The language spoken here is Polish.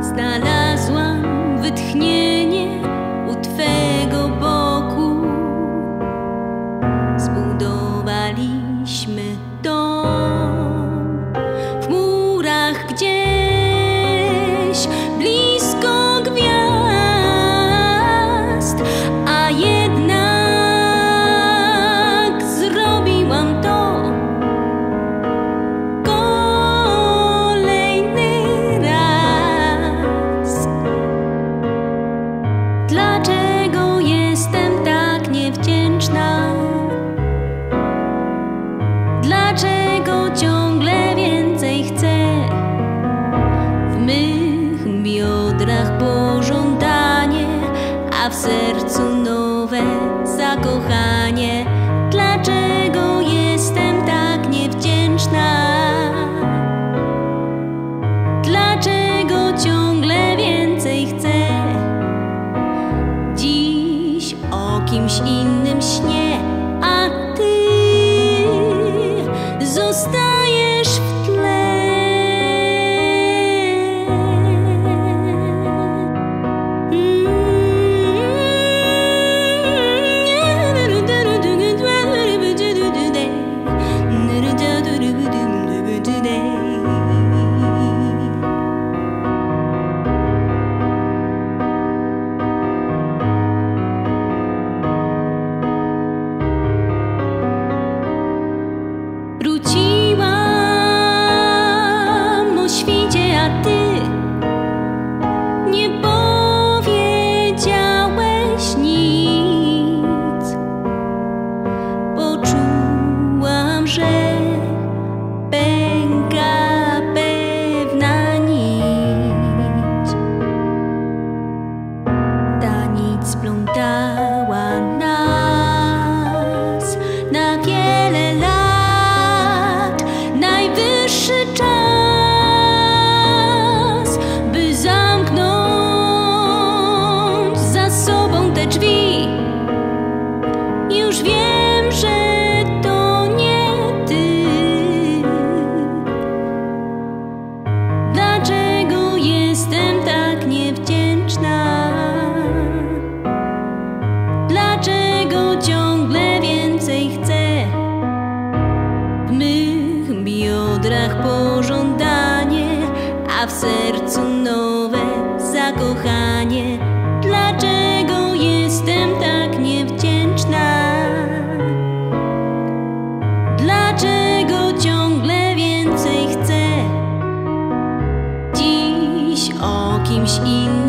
Znalazłam wytchnienie u Twego boku. Zbudowaliśmy dom w murach gdzieś blisko gwiazd, a jednak zrobiłam to kolejny raz. Dlaczego jestem tak niewdzięczna? Dlaczego ciągle więcej chcę? W mych biodrach pożądanie, a w sercu nowe zakochanie. Dlaczego jestem tak niewdzięczna? Dlaczego ciągle więcej chcę? Dziś o kimś innym śnię, a Ty zostajesz w tle. Wróciłam o świcie, a Ty nie powiedziałeś nic. Poczułam, że pęka pewna nić. Ta nić splątała nas na wiele lat. Najwyższy czas, by zamknąć za sobą te drzwi. Już wiem, że to nie Ty. Dlaczego jestem tak niewdzięczna? Dlaczego ciągle więcej chcę? W mych biodrach pożądanie, a w sercu nowe zakochanie. Dlaczego jestem tak niewdzięczna? Dlaczego ciągle więcej chcę? Dziś o kimś innym